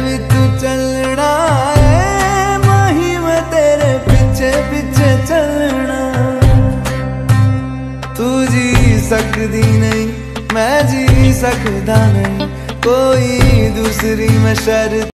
भी तू चलना है माही, मैं तेरे पीछे पीछे चलना। तू जी सकदी नहीं मैं जी सकदा नहीं, कोई दूसरी मैं शर्त